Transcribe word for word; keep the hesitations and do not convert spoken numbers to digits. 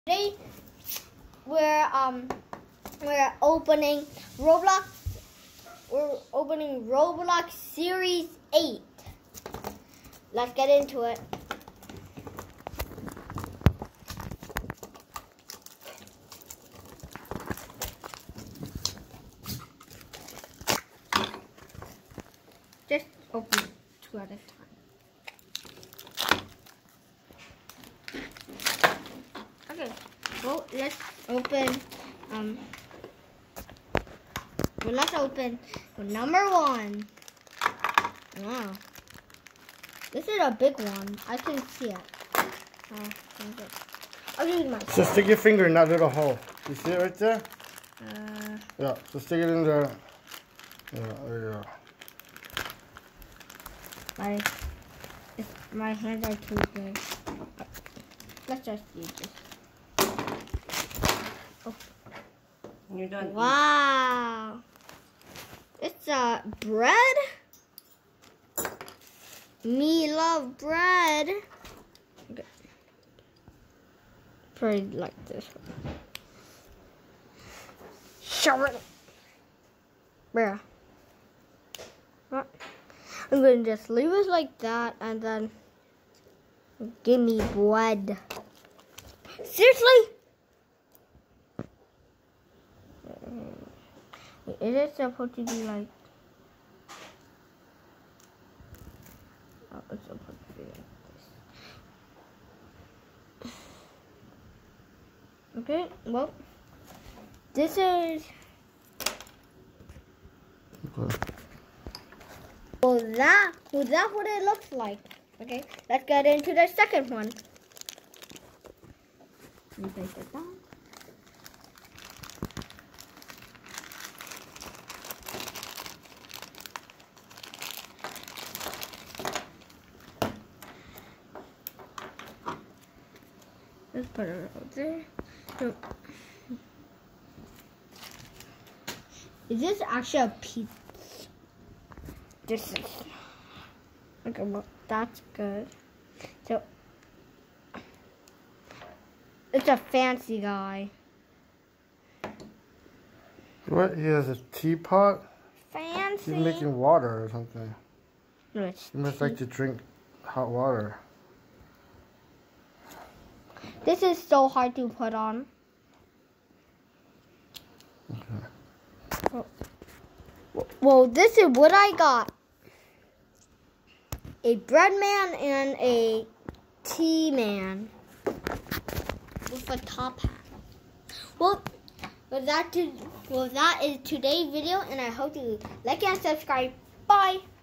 Today we're um we're opening Roblox. We're opening Roblox Series eight. Let's get into it. Just open two at a time. Okay, well, let's open, um, well, let's open number one. Wow. This is a big one. I can see it. Oh, I'll use my So stick your finger in that little hole. You see it right there? Uh, yeah, so stick it in there. Yeah, there you go. My, it's, my hands are too big. Let's just use this. Oh. You're done. Wow. It's a uh, bread. Me love bread. Okay. Probably like this one. Shove it. Bruh. What? I'm gonna just leave it like that and then give me bread. Seriously? Is it supposed to be like? Oh, it's supposed to be like this. Okay, well, this is. Okay. Well, that, well, that's what it looks like. Okay, let's get into the second one. Let me place it down. Let's put it out there. So, is this actually a pizza? This is. Okay, well, that's good. So, it's a fancy guy. What? He has a teapot? Fancy. He's making water or something. No, it's He must like to drink hot water. This is so hard to put on. Okay. Well, well, this is what I got. A bread man and a tea man with a top hat. Well, well that, to, well, that is today's video, and I hope you like and subscribe. Bye.